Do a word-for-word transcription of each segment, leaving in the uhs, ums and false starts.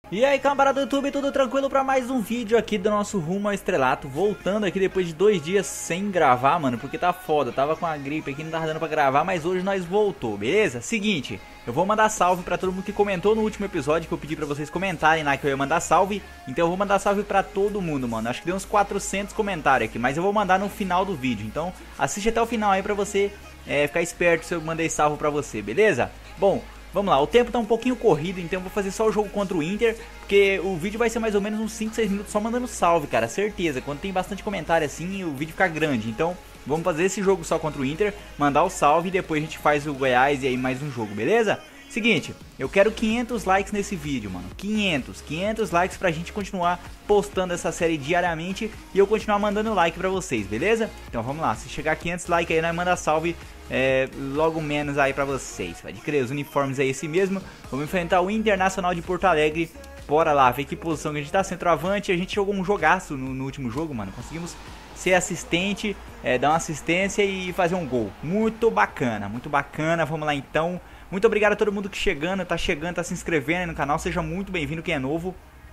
E aí, camarada do YouTube, tudo tranquilo pra mais um vídeo aqui do nosso Rumo ao Estrelato. Voltando aqui depois de dois dias sem gravar, mano, porque tá foda. Tava com a gripe aqui, não tava dando pra gravar, mas hoje nós voltou, beleza? Seguinte, eu vou mandar salve pra todo mundo que comentou no último episódio, que eu pedi pra vocês comentarem lá que eu ia mandar salve. Então eu vou mandar salve pra todo mundo, mano. Acho que deu uns quatrocentos comentários aqui, mas eu vou mandar no final do vídeo. Então assiste até o final aí pra você é, ficar esperto se eu mandei salve pra você, beleza? Bom, vamos lá, o tempo tá um pouquinho corrido, então eu vou fazer só o jogo contra o Inter, porque o vídeo vai ser mais ou menos uns cinco, seis minutos só mandando salve, cara, certeza. Quando tem bastante comentário assim, o vídeo fica grande, então vamos fazer esse jogo só contra o Inter, mandar o salve e depois a gente faz o Goiás e aí mais um jogo, beleza? Seguinte, eu quero quinhentos likes nesse vídeo, mano, quinhentos, quinhentos likes pra gente continuar postando essa série diariamente e eu continuar mandando like pra vocês, beleza? Então vamos lá, se chegar a quinhentos likes aí, nós manda salve é, logo menos aí pra vocês, pode crer, os uniformes é esse mesmo. Vamos enfrentar o Internacional de Porto Alegre, bora lá, ver que posição que a gente tá, centroavante. A gente jogou um jogaço no, no último jogo, mano, conseguimos ser assistente, é, dar uma assistência e fazer um gol, muito bacana, muito bacana, vamos lá então. Muito obrigado a todo mundo que chegando, tá chegando, tá se inscrevendo aí no canal, seja muito bem-vindo quem é novo.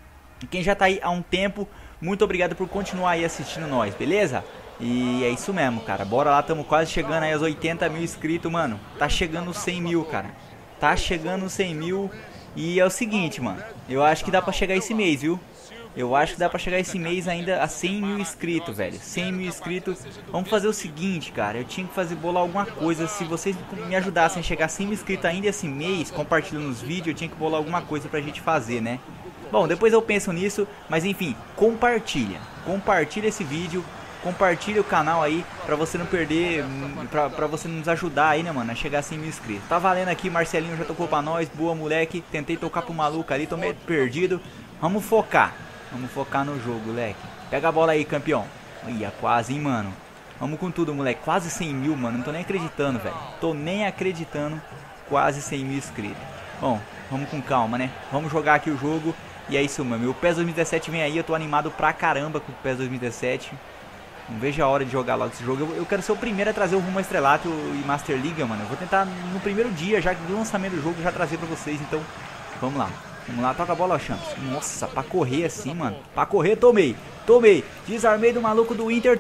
E quem já tá aí há um tempo, muito obrigado por continuar aí assistindo nós, beleza? E é isso mesmo, cara, bora lá, tamo quase chegando aí aos oitenta mil inscritos, mano. Tá chegando os cem mil, cara, tá chegando os cem mil. E é o seguinte, mano, eu acho que dá pra chegar esse mês, viu? Eu acho que dá pra chegar esse mês ainda a cem mil inscritos, velho. cem mil inscritos. Vamos fazer o seguinte, cara. Eu tinha que fazer bolar alguma coisa. Se vocês me ajudassem a chegar a cem mil inscritos ainda esse mês, compartilhando os vídeos, eu tinha que bolar alguma coisa pra gente fazer, né? Bom, depois eu penso nisso. Mas enfim, compartilha. Compartilha esse vídeo. Compartilha o canal aí pra você não perder, pra, pra você nos ajudar aí, né, mano, a chegar a cem mil inscritos. Tá valendo aqui, Marcelinho já tocou pra nós. Boa, moleque. Tentei tocar pro maluco ali, tô meio perdido. Vamos focar. Vamos focar no jogo, moleque. Pega a bola aí, campeão. Ia, quase, hein, mano. Vamos com tudo, moleque. Quase cem mil, mano. Não tô nem acreditando, velho. Tô nem acreditando. Quase cem mil inscritos. Bom, vamos com calma, né? Vamos jogar aqui o jogo. E é isso, mano. O PES dois mil e dezessete vem aí. Eu tô animado pra caramba com o PES dois mil e dezessete. Não vejo a hora de jogar logo esse jogo. Eu, eu quero ser o primeiro a trazer o Rumo ao Estrelato e Master League, mano. Eu vou tentar no primeiro dia, já do lançamento do jogo, já trazer pra vocês. Então, vamos lá. Vamos lá, toca a bola, ó, Champs. Nossa, pra correr assim, mano. Pra correr, tomei. Tomei. Desarmei do maluco do Inter.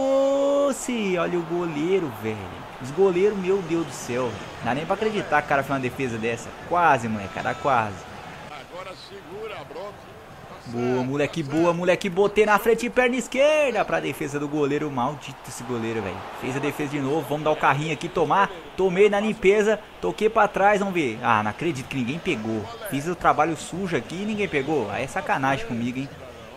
Trouxe. Olha o goleiro, velho. Os goleiros, meu Deus do céu. Não dá nem pra acreditar que o cara fez uma defesa dessa. Quase, moleque. Cara, quase. Agora segura a bronca. Boa, moleque, boa, moleque. Botei na frente, perna esquerda pra defesa do goleiro. Maldito esse goleiro, velho. Fez a defesa de novo. Vamos dar o carrinho aqui, tomar. Tomei na limpeza. Toquei pra trás, vamos ver. Ah, não acredito que ninguém pegou. Fiz o trabalho sujo aqui e ninguém pegou. Aí é sacanagem comigo, hein.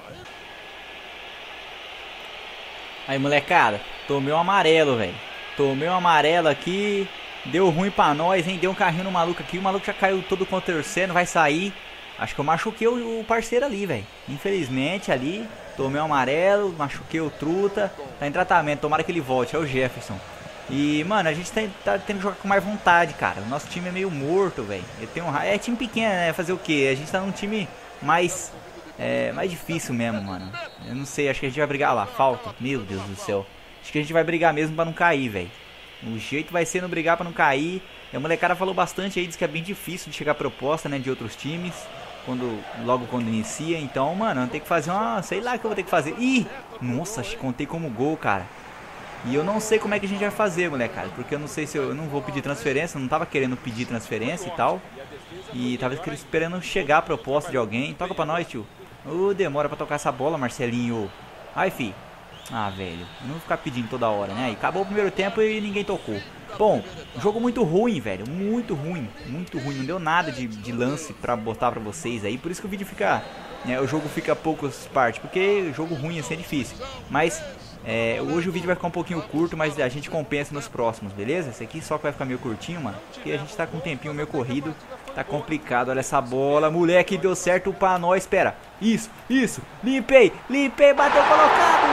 Aí, molecada. Tomei um amarelo, velho. Tomei um amarelo aqui. Deu ruim pra nós, hein. Deu um carrinho no maluco aqui. O maluco já caiu todo contorcendo. Vai sair. Acho que eu machuquei o parceiro ali, velho. Infelizmente ali, tomei um amarelo, machuquei o truta. Tá em tratamento, tomara que ele volte, é o Jefferson. E, mano, a gente tá, tá tendo que jogar com mais vontade, cara. O nosso time é meio morto, velho. Um... É time pequeno, né? Fazer o quê? A gente tá num time mais, é, mais difícil mesmo, mano. Eu não sei, acho que a gente vai brigar lá. Falta, meu Deus do céu. Acho que a gente vai brigar mesmo pra não cair, velho. O jeito vai ser não brigar pra não cair. E a molecada falou bastante aí, diz que é bem difícil de chegar a proposta, né, de outros times. Quando, logo quando inicia, então, mano, eu tenho que fazer uma, sei lá o que eu vou ter que fazer. Ih, nossa, contei como gol, cara. E eu não sei como é que a gente vai fazer, molecada, porque eu não sei se eu, eu não vou pedir transferência, não tava querendo pedir transferência e tal. E tava esperando chegar a proposta de alguém. Toca pra nós, tio. Ô, oh, demora pra tocar essa bola, Marcelinho. Ai, fi. Ah, velho, não vou ficar pedindo toda hora, né? E acabou o primeiro tempo e ninguém tocou. Bom, jogo muito ruim, velho, muito ruim, muito ruim, não deu nada de, de lance pra botar pra vocês aí, por isso que o vídeo fica, né, o jogo fica poucas partes, porque jogo ruim assim é difícil, mas é, hoje o vídeo vai ficar um pouquinho curto, mas a gente compensa nos próximos, beleza? Esse aqui só que vai ficar meio curtinho, mano, porque a gente tá com um tempinho meio corrido, tá complicado, olha essa bola, moleque, deu certo pra nós, espera, isso, isso, limpei, limpei, bateu colocado,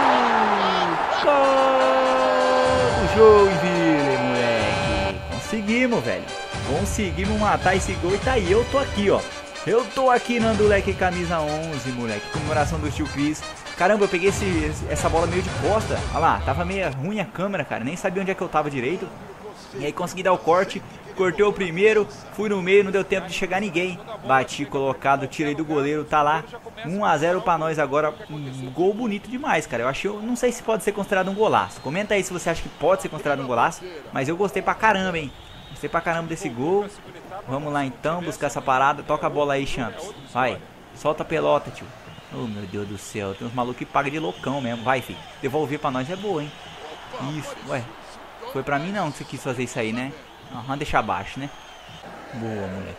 gol do Joinville, moleque. Conseguimos, velho. Conseguimos matar esse gol e tá aí. Eu tô aqui, ó. Eu tô aqui no Anduleque camisa onze, moleque. Comemoração do tio Cris. Caramba, eu peguei esse, essa bola meio de costa. Olha lá, tava meio ruim a câmera, cara. Nem sabia onde é que eu tava direito. E aí consegui dar o corte. cortei o primeiro, fui no meio, não deu tempo de chegar ninguém. Bati, colocado, tirei do goleiro, tá lá. um a zero pra nós agora, um gol bonito demais, cara. Eu achei, eu não sei se pode ser considerado um golaço. Comenta aí se você acha que pode ser considerado um golaço, mas eu gostei pra caramba, hein. Gostei pra caramba desse gol. Vamos lá então, buscar essa parada. Toca a bola aí, Champs. Vai, solta a pelota, tio. Oh, meu Deus do céu, tem uns malucos que pagam de loucão mesmo. Vai, filho, devolver pra nós é boa, hein. Isso, ué. Foi pra mim não que você quis fazer isso aí, né? Aham, deixa abaixo, né? Boa, moleque.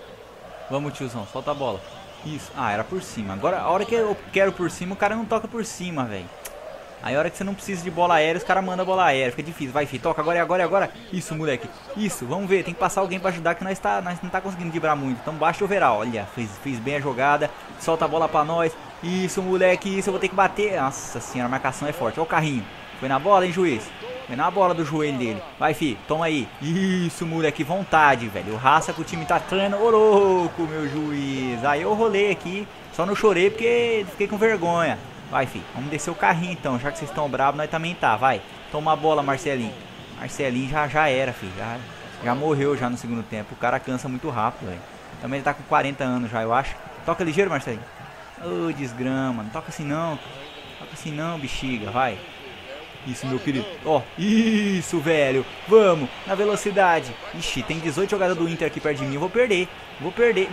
Vamos, tiozão, solta a bola. Isso, ah, era por cima. Agora, a hora que eu quero por cima, o cara não toca por cima, velho. Aí a hora que você não precisa de bola aérea, os caras mandam bola aérea. Fica difícil, vai, filho, toca agora, é agora, é agora. Isso, moleque, isso, vamos ver. Tem que passar alguém pra ajudar, que nós, tá, nós não tá conseguindo vibrar muito. Então baixa o overall, olha, fez, fez bem a jogada. Solta a bola pra nós. Isso, moleque, isso, eu vou ter que bater. Nossa senhora, a marcação é forte. Olha o carrinho. Foi na bola, hein, juiz? Foi na bola do joelho dele. Vai, fi, toma aí. Isso, moleque, vontade, velho. O raça que o time tá treinando. Ô, louco, meu juiz. Aí eu rolei aqui. Só não chorei porque fiquei com vergonha. Vai, fi, vamos descer o carrinho então. Já que vocês estão bravos, nós também tá. Vai, toma a bola, Marcelinho. Marcelinho já, já era, fi. Já, já morreu já no segundo tempo. O cara cansa muito rápido, velho. Também ele tá com quarenta anos já, eu acho. Toca ligeiro, Marcelinho. Ô, oh, desgrama. Não toca assim não. Toca assim não, bexiga. Vai. Isso, meu querido. Ó, oh, isso, velho. Vamos, na velocidade. Ixi, tem dezoito jogadores do Inter aqui perto de mim. Eu vou perder. Vou perder.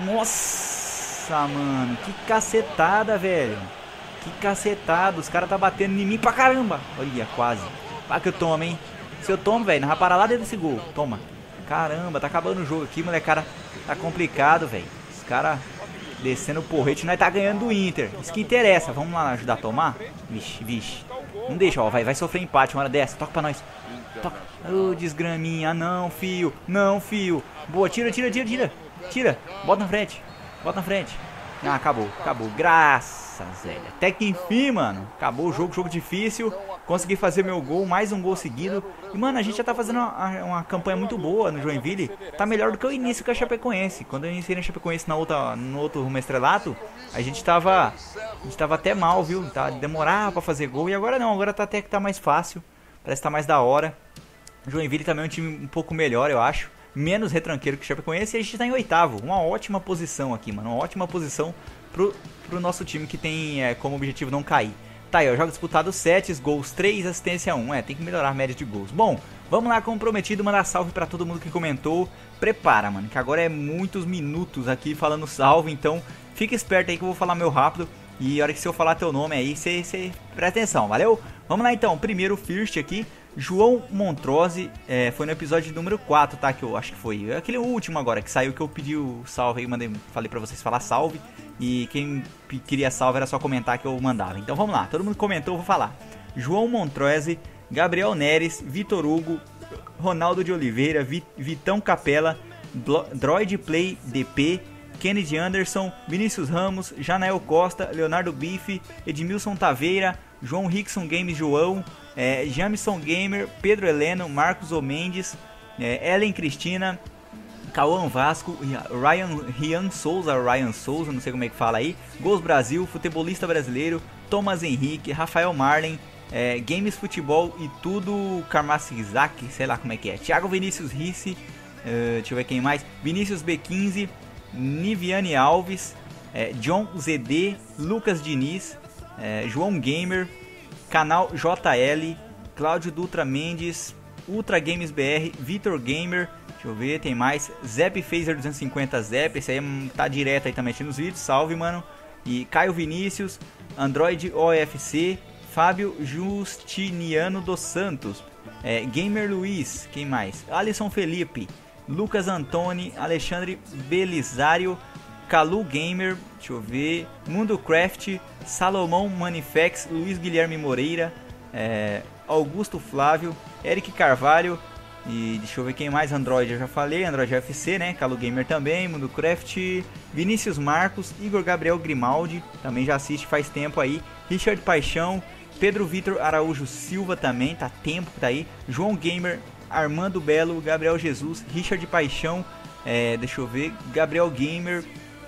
Nossa, mano. Que cacetada, velho. Que cacetada. Os caras tá batendo em mim pra caramba. Olha, quase. Vai que eu tomo, hein. Se eu tomo, velho, não vai parar lá dentro desse gol. Toma. Caramba, tá acabando o jogo aqui, moleque. Cara, tá complicado, velho. Os caras descendo o porrete. Nós tá ganhando do Inter. Isso que interessa. Vamos lá ajudar a tomar? Vixe, vixe. Não deixa, ó, vai, vai sofrer empate uma hora dessa. Toca pra nós. Toca. Ô, oh, desgraminha. Não, fio. Não, fio. Boa, tira, tira, tira, tira. Tira. Bota na frente. Bota na frente. Ah, acabou, acabou. Graças, velho. Até que enfim, mano. Acabou o jogo, jogo difícil. Consegui fazer meu gol, mais um gol seguido. E, mano, a gente já tá fazendo uma, uma campanha muito boa no Joinville. Tá melhor do que o início com a Chapecoense. Quando eu iniciei na Chapecoense na outra, no outro rumo estrelato, a gente tava. A gente tava até mal, viu? Tá, demorava pra fazer gol. E agora não, agora tá até que tá mais fácil. Parece que tá mais da hora. Joinville também é um time um pouco melhor, eu acho. Menos retranqueiro que o Chapecoense. E a gente tá em oitavo. Uma ótima posição aqui, mano. Uma ótima posição pro, pro nosso time que tem é, como objetivo não cair. Tá aí, ó, jogo disputado sete, gols três, assistência um. É, tem que melhorar a média de gols. Bom, vamos lá, como prometido, mandar salve pra todo mundo que comentou. Prepara, mano, que agora é muitos minutos aqui falando salve. Então, fica esperto aí que eu vou falar meu rápido. E a hora que se eu falar teu nome aí, você presta atenção, valeu? Vamos lá então, primeiro first aqui. João Montrose, é, foi no episódio número quatro, tá? Que eu acho que foi aquele último agora, que saiu que eu pedi o salve aí, mandei, falei pra vocês falar salve. E quem queria salve era só comentar que eu mandava. Então vamos lá, todo mundo comentou, eu vou falar. João Montrose, Gabriel Neres, Vitor Hugo, Ronaldo de Oliveira, Vitão Capela, Droid Play D P, Kennedy Anderson, Vinícius Ramos, Janael Costa, Leonardo Bife, Edmilson Taveira, João Rickson Games João, é, Jamison Gamer, Pedro Heleno, Marcos Omendes, é, Ellen Cristina, Cauã Vasco, Ryan, Rian Souza, Ryan Souza, não sei como é que fala aí, Gols Brasil, Futebolista Brasileiro, Thomas Henrique, Rafael Marlen, é, Games Futebol e tudo, Karmasizak, sei lá como é que é, Thiago Vinícius Risse, uh, deixa eu ver quem mais, Vinícius B quinze, Niviane Alves, é, John Z D, Lucas Diniz, é, João Gamer, Canal J L, Cláudio Dutra Mendes, Ultra Games B R, Vitor Gamer, deixa eu ver, tem mais, Zep Phaser duzentos e cinquenta Zep, esse aí tá direto aí também nos vídeos, salve, mano. E Caio Vinícius, Android O F C, Fábio Justiniano dos Santos, é, Gamer Luiz, quem mais? Alisson Felipe, Lucas Antoni, Alexandre Belisário, Calu Gamer, deixa eu ver, Mundo Craft, Salomão Manifex, Luiz Guilherme Moreira, é, Augusto Flávio, Eric Carvalho, e deixa eu ver quem mais, Android, eu já falei, Android F C, né, Calu Gamer também, Mundo Craft, Vinícius Marcos, Igor Gabriel Grimaldi, também já assiste faz tempo aí, Richard Paixão, Pedro Vitor Araújo Silva também, tá tempo que tá aí, João Gamer, Armando Belo, Gabriel Jesus, Richard Paixão, é, deixa eu ver, Gabriel Gamer,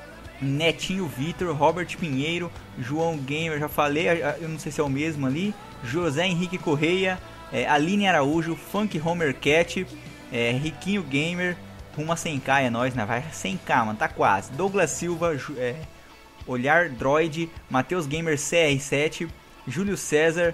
Netinho Vitor, Robert Pinheiro, João Gamer, já falei, eu não sei se é o mesmo ali, José Henrique Correia, é, Aline Araújo, Funk Homer Cat, é, Riquinho Gamer, rumo a cem k, é nóis, né? Vai cem k, mano, tá quase. Douglas Silva, é, Olhar Droid, Matheus Gamer C R sete, Júlio César,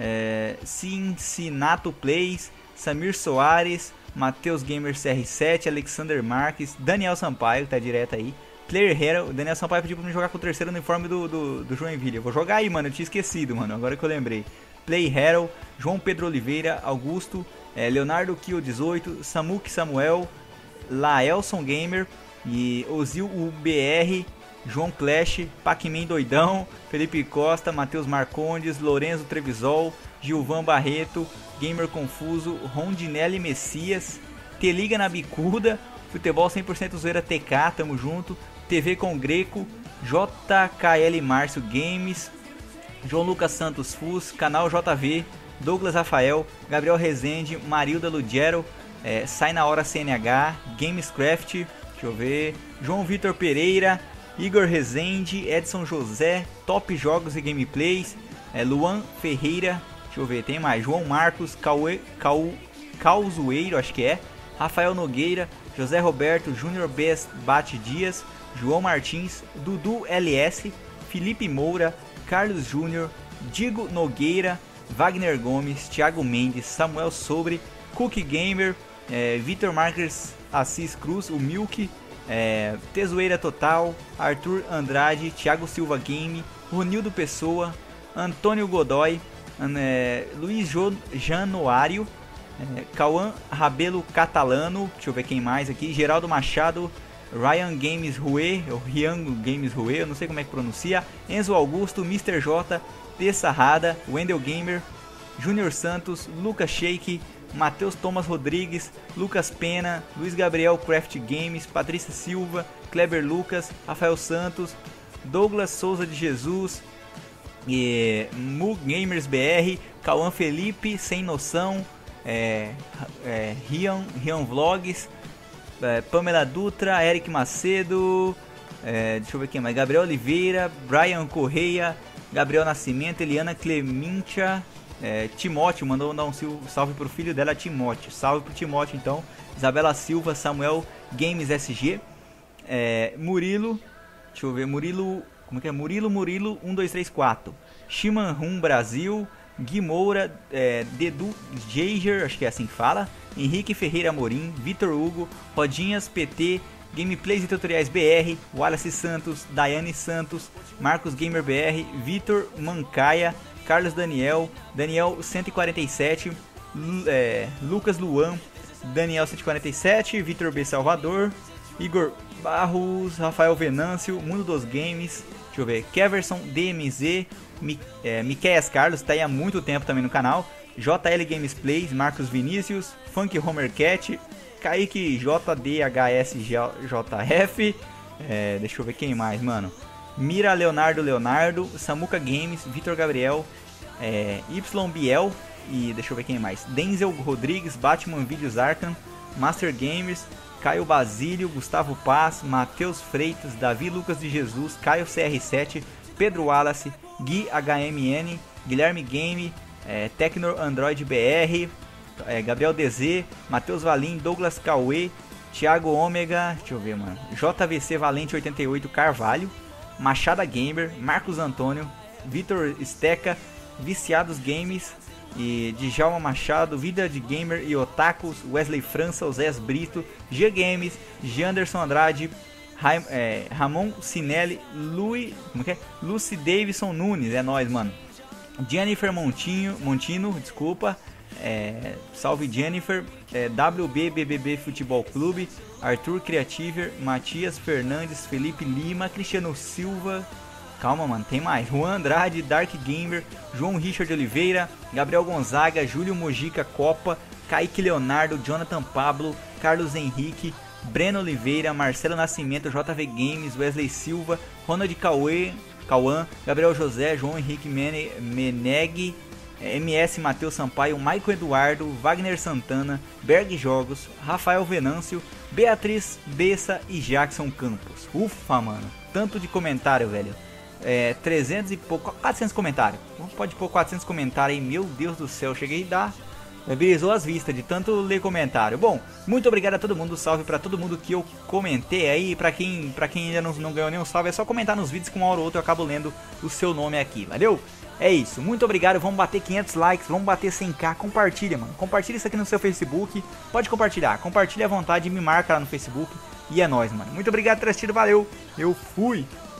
é, Cincinato Plays, Samir Soares, Matheus Gamer C R sete, Alexander Marques, Daniel Sampaio, tá direto aí. Player Hero, o Daniel Sampaio pediu pra me jogar com o terceiro uniforme do, do, do Joinville. Eu vou jogar aí, mano, eu tinha esquecido, mano, agora que eu lembrei. Play Hero, João Pedro Oliveira, Augusto, é, Leonardo Kill dezoito, Samuk Samuel, Laelson Gamer e Ozil U B R, João Clash, Pac-Man Doidão, Felipe Costa, Matheus Marcondes, Lorenzo Trevisol, Gilvan Barreto, Gamer Confuso, Rondinelli Messias, Te Liga na Bicuda, Futebol cem por cento Zoeira T K, tamo junto, T V com Greco, J K L Márcio Games, João Lucas Santos Fus, Canal J V, Douglas Rafael, Gabriel Rezende, Marilda Lugero, é, Sai na Hora C N H, Gamescraft, deixa eu ver, João Vitor Pereira, Igor Rezende, Edson José, Top Jogos e Gameplays, é, Luan Ferreira, deixa eu ver, tem mais, João Marcos, Cauê, Cau, Cauzoeiro, acho que é, Rafael Nogueira, José Roberto, Júnior Best Bate Dias, João Martins, Dudu L S, Felipe Moura, Carlos Júnior, Diego Nogueira, Wagner Gomes, Thiago Mendes, Samuel Sobre, Cook Gamer, é, Vitor Marques Assis Cruz, o Milk, é, Tesoeira Total, Arthur Andrade, Thiago Silva Game, Ronildo Pessoa, Antônio Godoy, é, Luiz jo Januário, é, Cauã Rabelo Catalano, deixa eu ver quem mais aqui, Geraldo Machado, Ryan Games Rue, ou Rian Games Rue, eu não sei como é que pronuncia, Enzo Augusto, mister J, T Sarrada, Wendel Gamer, Júnior Santos, Lucas Shake, Matheus Thomas Rodrigues, Lucas Pena, Luiz Gabriel Craft Games, Patrícia Silva, Kleber Lucas, Rafael Santos, Douglas Souza de Jesus, e Mu Gamers B R, Cauã Felipe, Sem Noção, é, é, Rian, Rian Vlogs, é, Pamela Dutra, Eric Macedo, é, deixa eu ver quem mais, Gabriel Oliveira, Brian Correia, Gabriel Nascimento, Eliana Clementia, é, Timóteo, mandou dar um salve pro filho dela, Timóteo, salve pro Timóteo então, Isabela Silva, Samuel Games S G, é, Murilo, deixa eu ver, Murilo, como que é? Murilo Murilo um dois três quatro, Shiman Rum Brasil, Gui Moura, é, Dedu Jager, acho que é assim que fala, Henrique Ferreira Amorim, Vitor Hugo, Rodinhas P T, Gameplays e Tutoriais B R, Wallace Santos, Daiane Santos, Marcos Gamer B R, Vitor Mancaia, Carlos Daniel, Daniel cento e quarenta e sete, Lu, é, Lucas Luan, Daniel cento e quarenta e sete, Vitor B Salvador, Igor Barros, Rafael Venâncio, Mundo dos Games, deixa eu ver, Keverson D M Z, Mi, é, Miqueias Carlos, tá aí há muito tempo também no canal, J L Games Plays, Marcos Vinícius, Funk Homer Cat, Kaique J D H S J F, é, deixa eu ver quem mais, mano, Mira Leonardo Leonardo, Samuca Games, Vitor Gabriel, é, Y Biel e deixa eu ver quem mais, Denzel Rodrigues, Batman Videos Arkham, Master Gamers, Caio Basílio, Gustavo Paz, Matheus Freitas, Davi Lucas de Jesus, Caio C R sete, Pedro Wallace, Gui H M N, Guilherme Game, é, Tecno Android B R, é, Gabriel D Z, Matheus Valim, Douglas Cauê, Thiago Ômega, deixa eu ver, mano, J V C Valente oitenta e oito Carvalho, Machada Gamer, Marcos Antônio, Vitor Steca, Viciados Games e Djalma Machado, Vida de Gamer e Otakus, Wesley França, Osés Brito, G Games, Janderson Andrade, Ra é, Ramon Sinelli, Lui, como que é? Lucy Davidson Nunes, é nóis, mano. Jennifer Montinho, Montino, desculpa, é, salve Jennifer, é, W B B B B Futebol Clube, Arthur Creativer, Matias Fernandes, Felipe Lima, Cristiano Silva, calma mano, tem mais, Juan Andrade, Dark Gamer, João Richard Oliveira, Gabriel Gonzaga, Júlio Mojica Copa, Kaique Leonardo, Jonathan Pablo, Carlos Henrique, Breno Oliveira, Marcelo Nascimento, J V Games, Wesley Silva, Ronald Cauê, Cauã, Gabriel José, João Henrique Mene, Meneg, M S Matheus Sampaio, Maico Eduardo, Wagner Santana, Berg Jogos, Rafael Venâncio, Beatriz Bessa e Jackson Campos. Ufa, mano, tanto de comentário, velho. É, trezentos e pouco, quatrocentos comentários. Pode pôr quatrocentos comentários aí, meu Deus do céu. Cheguei a dar Brisou as vistas de tanto ler comentário. Bom, muito obrigado a todo mundo, salve pra todo mundo que eu comentei aí. Pra quem, pra quem ainda não, não ganhou nenhum salve, é só comentar nos vídeos que uma hora ou outra eu acabo lendo o seu nome aqui, valeu? É isso, muito obrigado, vamos bater quinhentos likes, vamos bater cem k, compartilha, mano. Compartilha isso aqui no seu Facebook, pode compartilhar, compartilha à vontade, me marca lá no Facebook. E é nóis, mano. Muito obrigado por ter assistido, valeu, eu fui!